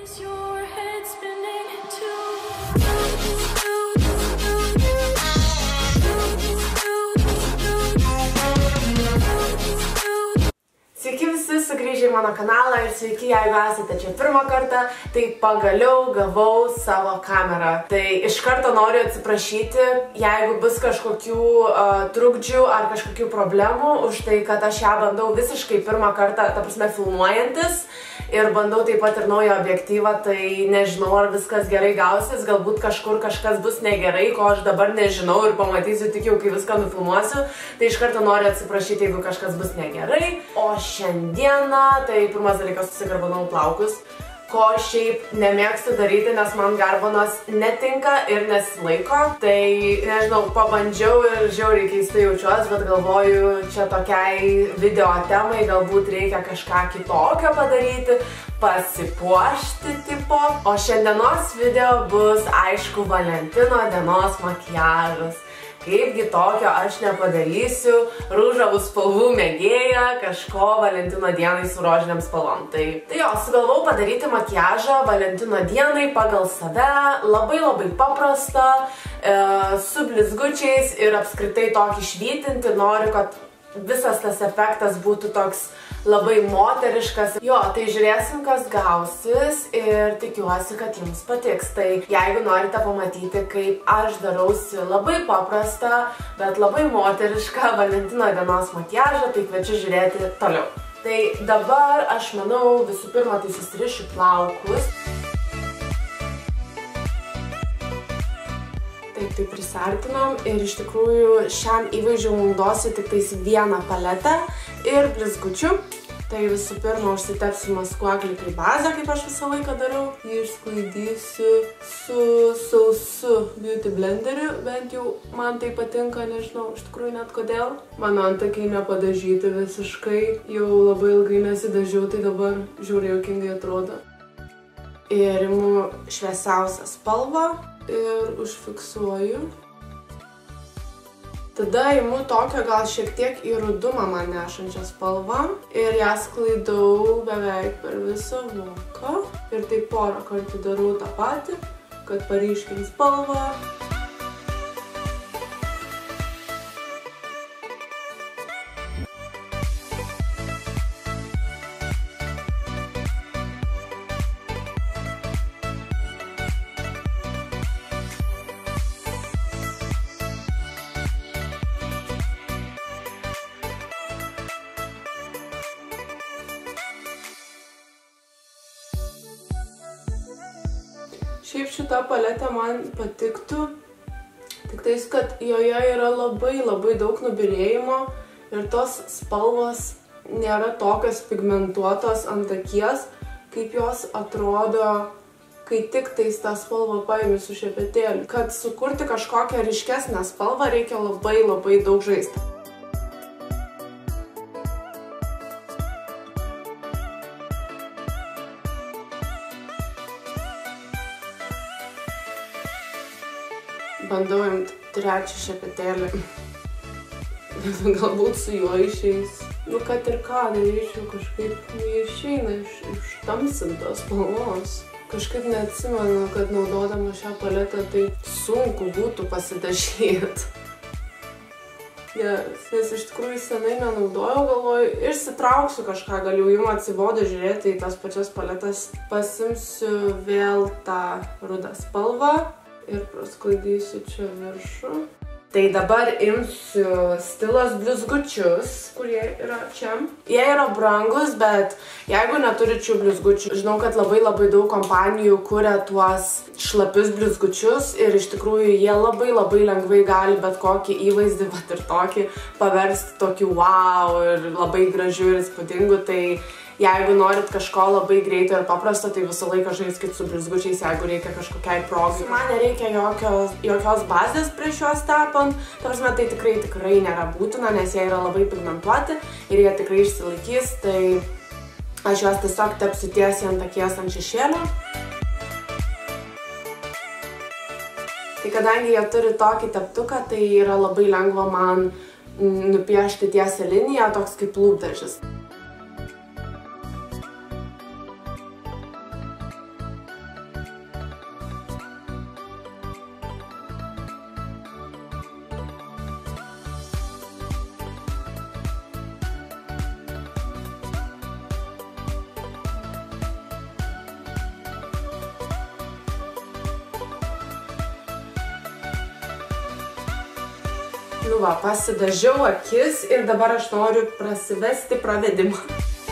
Sveiki visi sugrįžę į mano kanalą ir sveiki, jeigu esate čia pirmą kartą, tai pagaliau gavau savo kamerą. Tai iš karto noriu atsiprašyti, jeigu bus kažkokių trukdžių ar kažkokių problemų už tai, kad aš ją bandau visiškai pirmą kartą, ta prasme, filmuojantis. Ir bandau taip pat ir naują objektyvą, tai nežinau, ar viskas gerai gausis, galbūt kažkur kažkas bus negerai, ko aš dabar nežinau ir pamatysiu tik jau, kai viską nufilmuosiu. Tai iš karto noriu atsiprašyti, jeigu kažkas bus negerai. O šiandieną, tai pirmas dalykas, susigarbanau plaukus, ko šiaip nemėgstu daryti, nes man garbanos netinka ir nesilaiko. Tai, nežinau, pabandžiau ir žiauriai keistai jaučiuosi, bet galvoju, čia tokiai video temai galbūt reikia kažką kitokio padaryti, pasipuošti tipo. O šiandienos video bus, aišku, Valentino dienos makiažas. Kaipgi tokio aš nepadarysiu, rūžavų spalvų mėgėja, kažko Valentino dienai su rožiniam spalvom. Tai jo, sugalvojau padaryti makiažą Valentino dienai pagal save, labai paprastą, su blizgučiais ir apskritai tokį švytinti. Noriu, kad visas tas efektas būtų toks labai moteriškas. Jo, tai žiūrėsim, kas gausis ir tikiuosi, kad jums patiks. Tai jeigu norite pamatyti, kaip aš darausi labai paprastą, bet labai moterišką Valentino dienos makiažą, tai kviečiu žiūrėti toliau. Tai dabar aš manau visų pirma tai susirišiu plaukus. Taip, tai prisartinom ir iš tikrųjų šiam įvaizdžiui naudosiu tik tais vieną paletę ir blizgučių. Tai visų pirma užsitepsiu maskuoklį kaip bazę, kaip aš visą laiką darau. Jį išsklaidysiu su sausu beauty blenderiu, bent jau man tai patinka, nežinau, iš tikrųjų net kodėl. Mano antakiai nepadažyti visiškai, jau labai ilgai nesidažiau, tai dabar žiauriai juokingai atrodo. Ir imu šviesiausią spalvą ir užfiksuoju. Tada imu tokią gal šiek tiek į rudumą man nešančią spalvą ir ją sklaidau beveik per visą voką. Ir taip porą kartų darau tą patį, kad paryškint spalvą. Šiaip šita paletė man patiktų, tik tais, kad joje yra labai daug nubyrėjimo ir tos spalvos nėra tokios pigmentuotos ant akies, kaip jos atrodo, kai tik tais tą spalvą paimi su šepetėliu. Kad sukurti kažkokią ryškesnę spalvą reikia labai daug žaisti. Bandau imti trečią šepetėlį. Galbūt su juo išeis. Nu, kad ir ką daryčiau, kažkaip neišeina iš tamsintos spalvos. Kažkaip neatsimenu, kad naudodama šią paletę tai sunku būtų pasidažyti. Nes iš tikrųjų senai nenaudojau, galvoju, išsitrauksiu kažką, gal jau jums atsibodo žiūrėti į tas pačias paletas. Pasimsiu vėl tą rudą spalvą ir prasklaidysiu čia viršų. Tai dabar imsiu Stilos blizgučius, kurie yra čia. Jie yra brangus, bet jeigu neturit šių blizgučių, žinau, kad labai daug kompanijų kuria tuos šlapius blizgučius ir iš tikrųjų jie labai lengvai gali bet kokį įvaizdį, bet ir tokį paversti tokiu wow ir labai gražiu ir įspūdingu. Tai jeigu norit kažko labai greito ir paprasto, tai visą laiką žaiskit su blizgučiais, jeigu reikia kažkokiai progai. Man nereikia jokios bazės prieš juos tepant. Ta prasme, tai tikrai nėra būtina, nes jie yra labai pigmentuoti ir jie tikrai išsilaikys. Tai aš juos tiesiog tepsiu tiesiai ant akies ant šešėlio. Tai kadangi jie turi tokį teptuką, tai yra labai lengva man nupiešti tiesią liniją, toks kaip lūpdažis. Nu va, pasidažiau akis ir dabar aš noriu prasivesti pravedimą.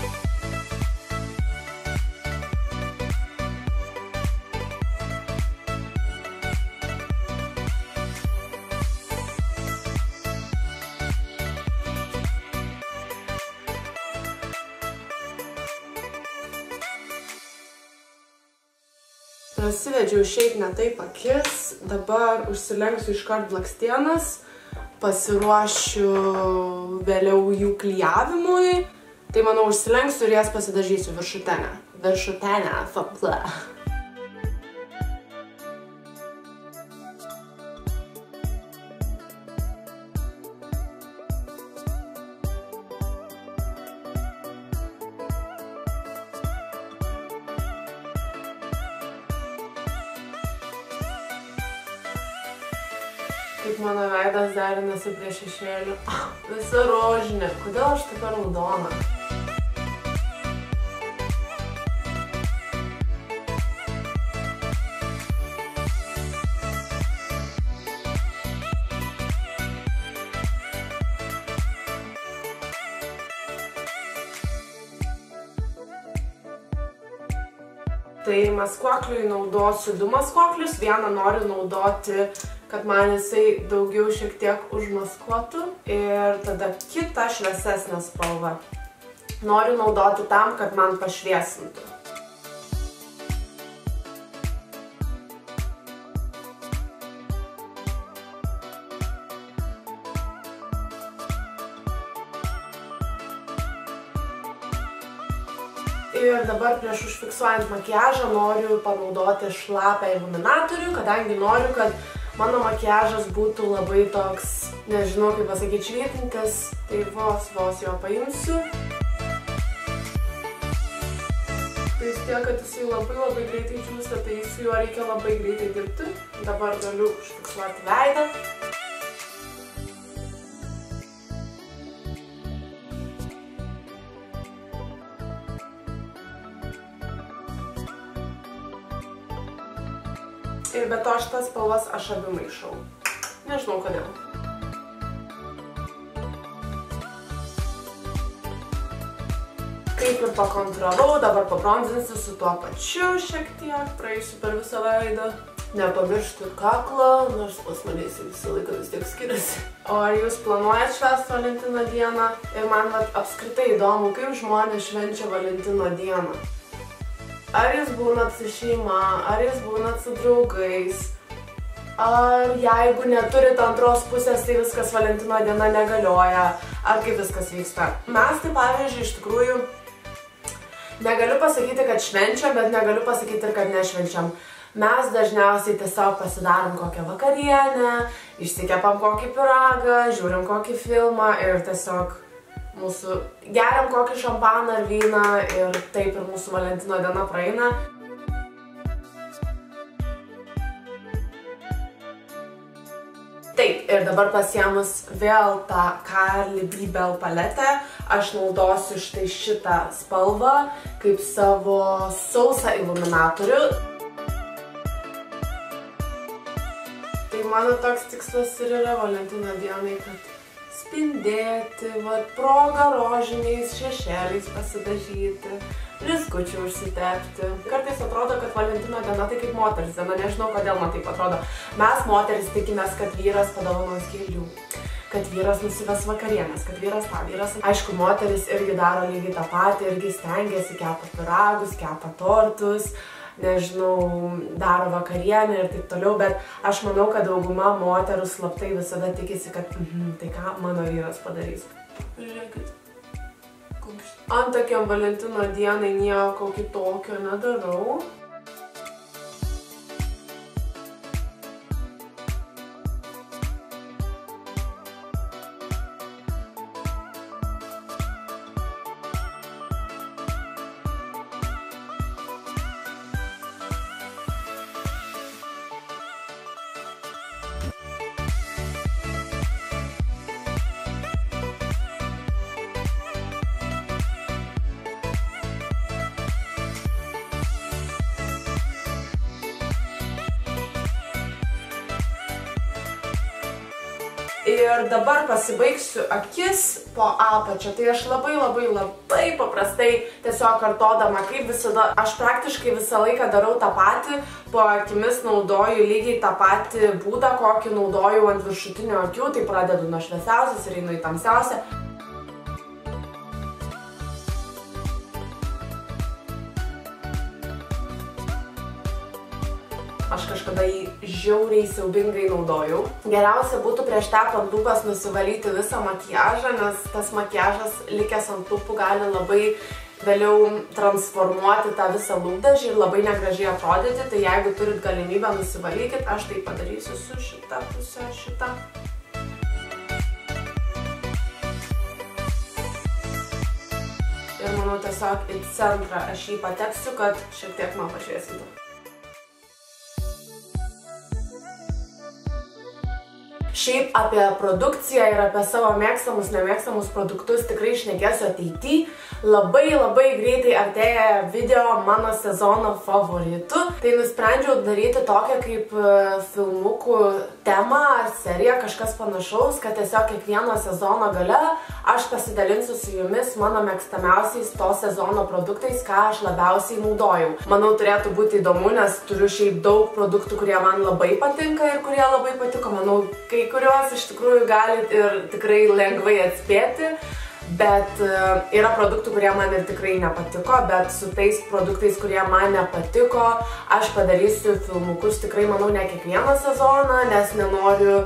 Prasivedžiau šiaip ne taip akis, dabar užsilenksiu iškart blakstienas, pasiruošiu vėliau jų klijavimui, tai manau užsilenksiu ir jas pasidažysiu viršutenę. Viršutenę, fapla. Kaip mano veidas derinasi prie šešėlių. Visa rožinė. Kodėl aš tokia raudona? Tai maskuokliui naudosiu 2 maskuoklius. Vieną noriu naudoti, kad man jisai daugiau šiek tiek užmaskuotų. Ir tada kitą šviesesnę spalvą noriu naudoti tam, kad man pašviesintų. Ir dabar prieš užfiksuojant makiažą noriu panaudoti šlapią iluminatorių, kadangi noriu, kad mano makiažas būtų labai toks, nežinau kaip pasakyti, švytintis, tai vos jo paimsiu. Tai vis tiek, kad jisai labai greitai džiūsta, tai su juo reikia labai greitai dirbti. Dabar galiu užfiksuoti veidą. Ir be to šitas spalvas aš abi maišau. Nežinau kodėl. Kaip ir pakontravau, dabar pabronzinsiu su tuo pačiu šiek tiek, praeisiu per visą veidą. Nepamiršti kaklą, nors pas mane jisai visą laiką vis tiek skiriasi. O ar jūs planuojat švęsti Valentino dieną? Ir man apskritai įdomu, kaip žmonės švenčia Valentino dieną. Ar jūs būnat su šeima, ar jūs būnat su draugais, ar jeigu neturit antros pusės, tai viskas Valentino diena negalioja, ar kaip viskas vyksta. Mes tai pavyzdžiui iš tikrųjų negaliu pasakyti, kad švenčiam, bet negaliu pasakyti ir kad nešvenčiam. Mes dažniausiai tiesiog pasidarom kokią vakarienę, išsikepam kokį pyragą, žiūrim kokį filmą ir tiesiog geriam kokį šampaną ar vyną ir taip ir mūsų Valentino diena praeina. Taip, ir dabar pasiėmus vėl tą Carly Bybel paletę, aš naudosiu štai šitą spalvą kaip savo sausą iluminatorių. Tai mano toks tikslas ir yra Valentino dienai, kad spindėti, proga rožiniais šešėliais pasidažyti, blizgučių užsitepti. Kartais atrodo, kad Valentino diena tai kaip moters diena, nežinau kodėl man taip atrodo. Mes moteris tikimės, kad vyras padovanos gėlių, kad vyras nusives vakarienės, kad vyras tą vyras. Aišku, moteris irgi daro lygiai tą patį, irgi stengiasi, kepa pyragus, kepa tortus, nežinau, daro vakarienę ir taip toliau, bet aš manau, kad dauguma moterų slaptai visada tikisi, kad tai ką mano vyras padarys. Žiūrėkit. Antakiam Valentino dienai nieko kitokio nedarau. Ir dabar pasibaigsiu akis po apačią. Tai aš labai paprastai tiesiog kartodama, kaip visada, aš praktiškai visą laiką darau tą patį, po akimis naudoju lygiai tą patį būdą, kokį naudoju ant viršutinio akių, tai pradedu nuo šviesiausios ir einu į tamsiausią. Aš kažkada jį žiauriai siaubingai naudojau. Geriausia būtų prieš tepant lūpas nusivalyti visą makiažą, nes tas makiažas likęs ant lūpų gali labai vėliau transformuoti tą visą lūpdažį ir labai negražiai atrodyti. Tai jeigu turit galimybę, nusivalykit. Aš tai padarysiu su šita pusė, šita. Ir manau tiesiog į centrą aš jį patepsiu, kad šiek tiek man pašviesintų. Šiaip apie produkciją ir apie savo mėgstamus, nemėgstamus produktus tikrai šnekėsiu ateityje. Labai greitai artėja video mano sezono favoritų. Tai nusprendžiau daryti tokią kaip filmukų temą ar seriją, kažkas panašaus, kad tiesiog kiekvieno sezono gale aš pasidalinsiu su jumis mano mėgstamiausiais to sezono produktais, ką aš labiausiai naudojau. Manau, turėtų būti įdomu, nes turiu šiaip daug produktų, kurie man labai patinka ir kurie labai patiko. Manau, kai kuriuos iš tikrųjų galit ir tikrai lengvai atspėti, bet yra produktų, kurie man ir tikrai nepatiko, bet su tais produktais, kurie man nepatiko, aš padarysiu filmukus tikrai, manau, ne kiekvieną sezoną, nes nenoriu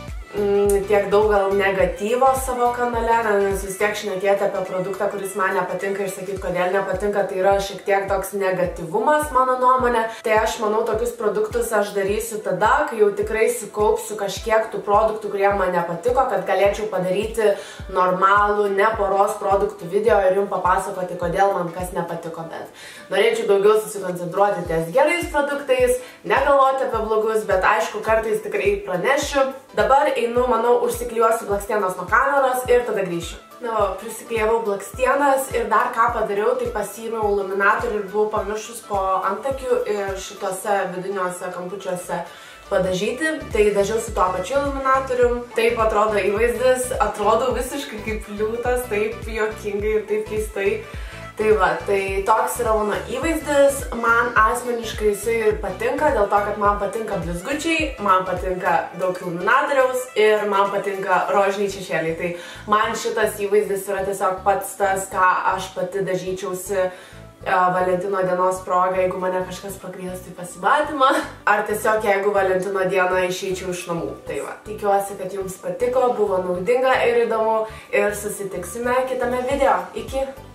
tiek daug gal negatyvo savo kanale, nes vis tiek šnekėti apie produktą, kuris man nepatinka ir sakyti, kodėl nepatinka, tai yra šiek tiek toks negatyvumas mano nuomonė. Tai aš manau, tokius produktus aš darysiu tada, kai jau tikrai sukaupsiu kažkiek tų produktų, kurie man nepatiko, kad galėčiau padaryti normalų, ne poros produktų video ir jums papasakoti, kodėl man kas nepatiko. Bet norėčiau daugiau susikoncentruoti ties gerais produktais, negalvoti apie blogus, bet aišku, kartais tikrai pranešiu. Dabar einu, manau, užsiklijuosiu blakstienas nuo kameros ir tada grįšiu. Na, prisiklijavau blakstienas ir dar ką padariau, tai pasiėmiau iluminatorių ir buvau pamiršus po antakių ir šituose vidiniuose kampučiuose padažyti. Tai dažiausi tuo pačiu iluminatorium. Taip atrodo įvaizdis, atrodo visiškai kaip liūtas, taip juokingai ir taip keistai. Tai va, tai toks yra mano įvaizdis, man asmeniškai jisai ir patinka, dėl to, kad man patinka blizgučiai, man patinka daug iluminatoriaus ir man patinka rožiniai šešėliai. Tai man šitas įvaizdis yra tiesiog pats tas, ką aš pati dažyčiausi Valentino dienos proga, jeigu mane kažkas pakviestų į pasimatymą, ar tiesiog jeigu Valentino dieną išeičiau iš namų. Tai va, tikiuosi, kad jums patiko, buvo naudinga ir įdomu ir susitiksime kitame video. Iki!